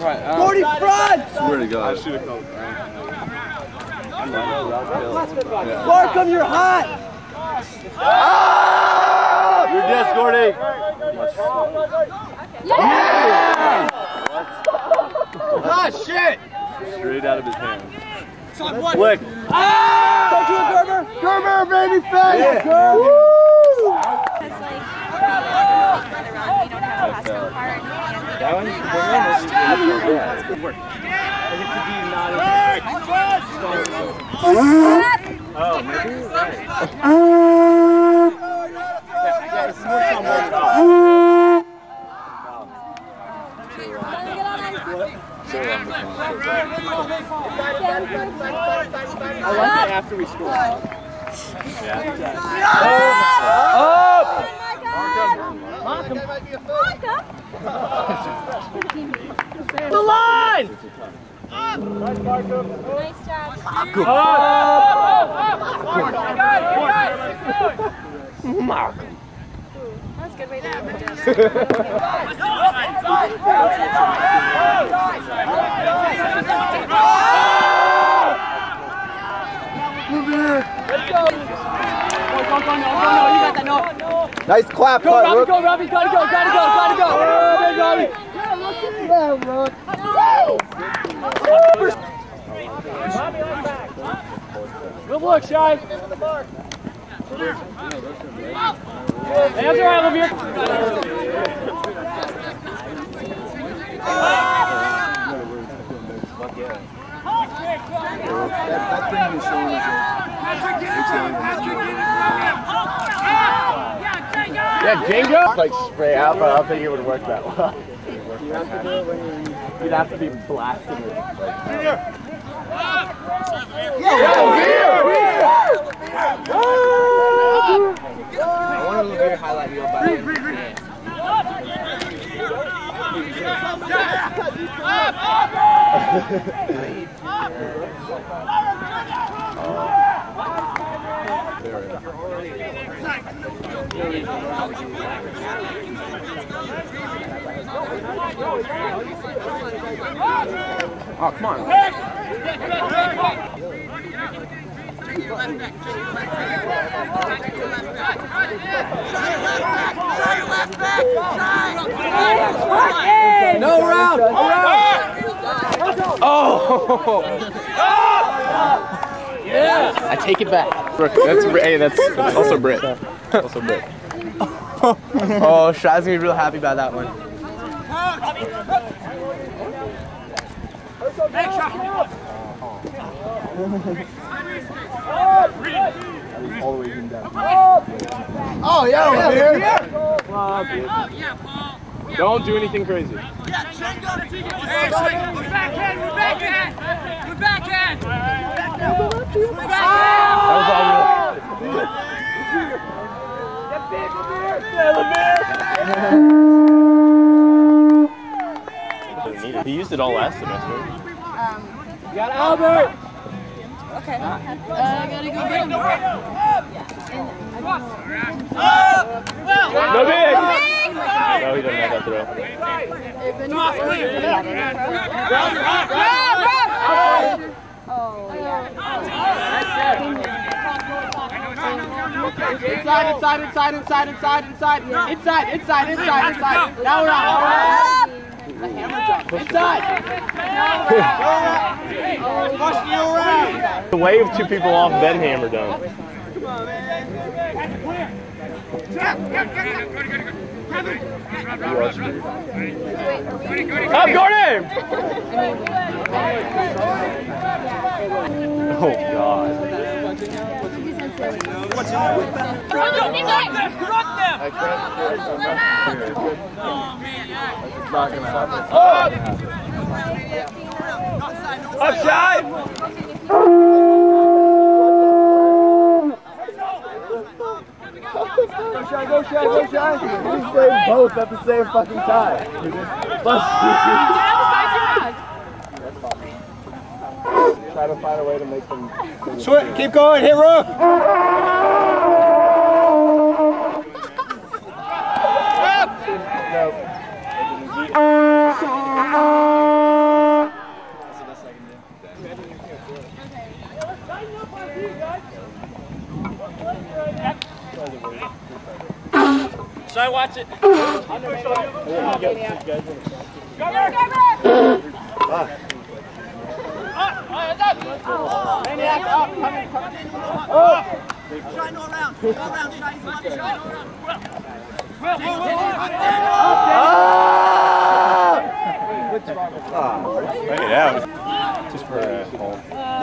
40 front! Swear to God. I should have called. Markham, you're hot! Oh! You're dead, Gordy. Yeah! Ah, shit! Straight out of his hands. Flick. Ah! Don't you a Gerber? Gerber, baby face! Yeah. Woo! Because like we don't have a Costco card and That one's good work. I get to be not Oh, maybe? Right. Yeah, it's more fun than I like it after we score. Yeah. Oh Markham! the line! Nice job. Markham. That's a good way to end the disc. Nice clap, go, Robbie, go, Robbie, gotta go. Good look, Shy. Hands are out of here. That thing was showing us. Yeah, Django? Like spray out, but I don't think it would work that well. You'd have to be blasting it. I want to look at your highlight reel by Oh, come on. No round! Oh! Yeah! I take it back. That's also Brit. Also Brit. Oh, Shad's gonna be real happy about that one. All the way down. Oh, yeah, over here. Don't do anything crazy. We're backhand! That was all real. He used it all last semester. You got Albert! Okay. I gotta go get him. No big! No, he doesn't have that throw. Oh, yeah. Inside. Now we're out. The hammer jump. Inside. The wave two people off, then hammer done. Up, Gordon! Oh, God. It's not going to happen. Up, Shy! Go shy. We stay both at the same fucking time. Try to find a way to make them. Sweet, keep going, hit roof! Nope. watch it. Maniac up, coming. Shine all around. All around, shine all Bring it out. Just for home.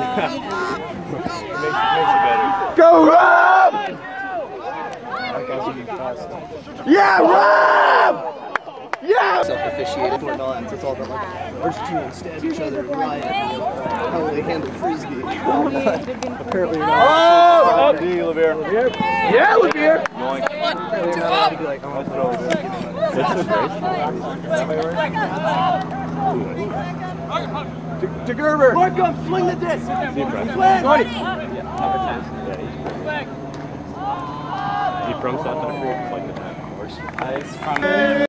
makes it better. Go, Rob! That guy's really fast. Yeah, Rob! Yeah! Self-officiated or not, it's all about like Argentina stab each other, riot, how they handle frisbee. Apparently not. Oh! D, Levere. Yeah, Levere! Yoink. I'd be like, Let's throw it. That's the race. To Gerber! Markham, swing the disc! Swing! He from South Africa, like the horse.